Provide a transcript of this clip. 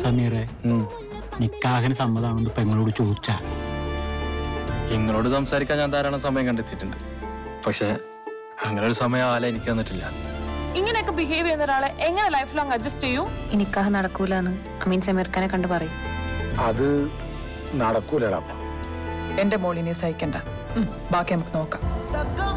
സമീറെ നിക്കാഹിന് സമ്മതമാണെന്ന് പെങ്ങളോട് ചോദിച്ചാ? നിങ്ങളോട് സംസാരിക്കാൻ ഞാൻ ധാരാളം സമയം കണ്ടെത്തിയിട്ടുണ്ട്. പക്ഷെ അങ്ങനെ ഒരു സമയം ആല എനിക്ക് തന്നിട്ടില്ല. ഇങ്ങനെയൊക്കെ ബിഹേവ് ചെയ്യുന്ന ഒരാളെ എങ്ങനെ ലൈഫ് ലോങ് അഡ്ജസ്റ്റ് ചെയ്യൂ? നിക്കാഹ് നടക്കൂലെന്ന് അമീൻ സമീർഖാനെ കണ്ടു പറയും. അത് നടക്കൂലടാ. എന്റെ മോളിനെ സഹിക്കണ്ട. ബാക്കി നമുക്ക് നോക്കാം.